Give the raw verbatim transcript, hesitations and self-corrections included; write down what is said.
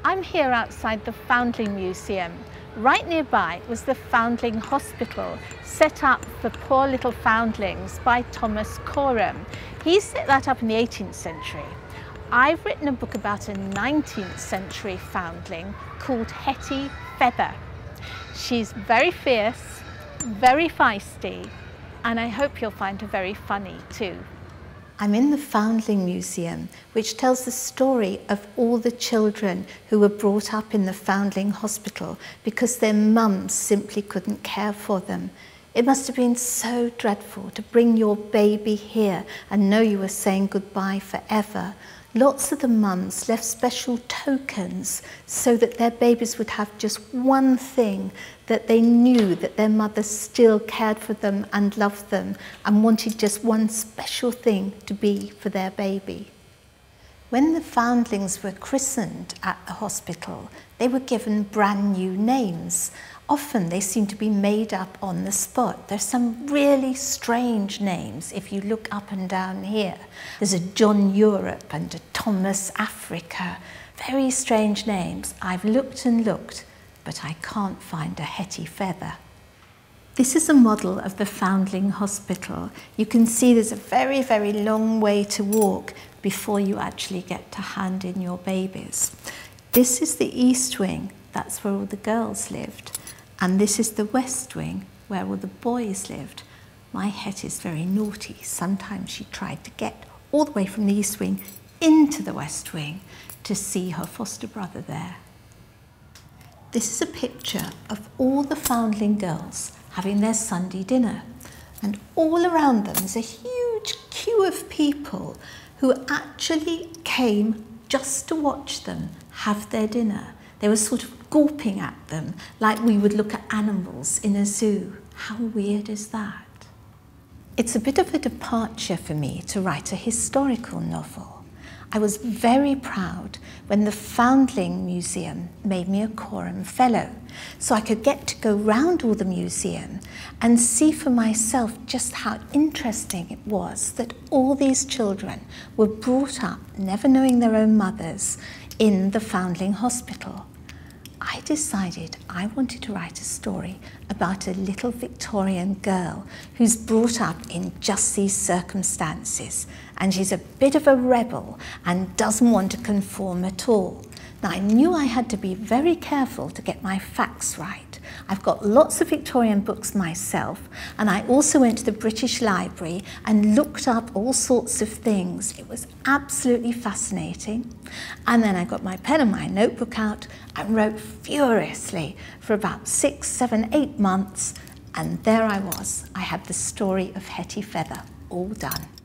I'm here outside the Foundling Museum. Right nearby was the Foundling Hospital, set up for poor little foundlings by Thomas Coram. He set that up in the eighteenth century. I've written a book about a nineteenth century foundling called Hetty Feather. She's very fierce, very feisty, and I hope you'll find her very funny too. I'm in the Foundling Museum, which tells the story of all the children who were brought up in the Foundling Hospital because their mums simply couldn't care for them. It must have been so dreadful to bring your baby here and know you were saying goodbye forever. Lots of the mums left special tokens so that their babies would have just one thing, that they knew that their mother still cared for them and loved them and wanted just one special thing to be for their baby. When the foundlings were christened at the hospital, they were given brand new names. Often they seem to be made up on the spot. There's some really strange names if you look up and down here. There's a John Europe and a Thomas Africa. Very strange names. I've looked and looked, but I can't find a Hetty Feather. This is a model of the Foundling Hospital. You can see there's a very, very long way to walk before you actually get to hand in your babies. This is the East Wing. That's where all the girls lived. And this is the West Wing, where all the boys lived. My Hetty's very naughty. Sometimes she tried to get all the way from the East Wing into the West Wing to see her foster brother there. This is a picture of all the foundling girls having their Sunday dinner. And all around them is a huge queue of people who actually came just to watch them have their dinner. They were sort of gawping at them like we would look at animals in a zoo. How weird is that? It's a bit of a departure for me to write a historical novel. I was very proud when the Foundling Museum made me a Coram Fellow, so I could get to go round all the museum and see for myself just how interesting it was that all these children were brought up, never knowing their own mothers, in the Foundling Hospital. I decided I wanted to write a story about a little Victorian girl who's brought up in just these circumstances, and she's a bit of a rebel and doesn't want to conform at all. Now, I knew I had to be very careful to get my facts right. I've got lots of Victorian books myself, and I also went to the British Library and looked up all sorts of things. It was absolutely fascinating. And then I got my pen and my notebook out and wrote furiously for about six, seven, eight months, and there I was. I had the story of Hetty Feather all done.